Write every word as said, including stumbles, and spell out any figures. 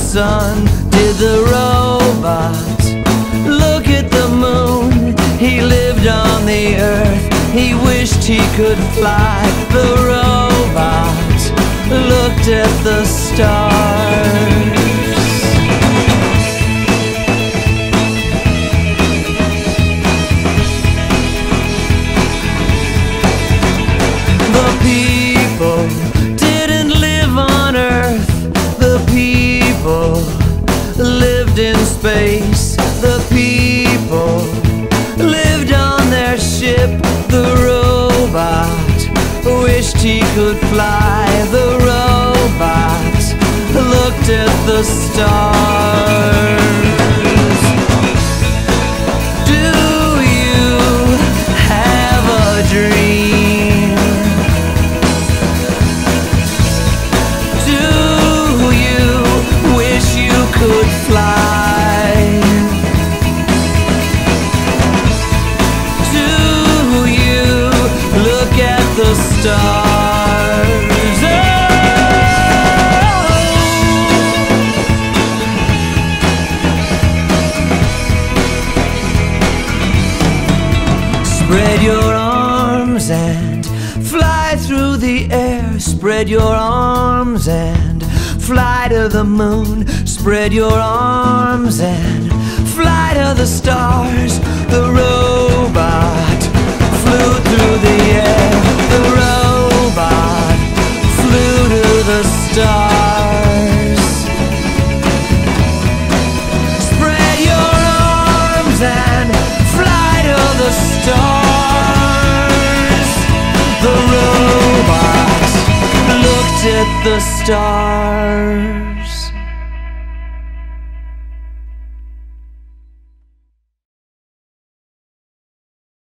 sun did the robot. Look at the moon, he lived on the earth. He wished he could fly. The robot looked at the stars. The people didn't live on Earth. The people lived in space. The people lived on their ship. The robot wished he could fly. The robot looked at the stars. Do you have a dream? Do you wish you could fly? Do you look at the stars? Oh! Spread your arms and fly through the air. Spread your arms and fly to the moon. Spread your arms and fly to the stars. The robot flew through the air. The robot flew to the stars. Spread your arms and fly to the stars. The robot looked at the stars.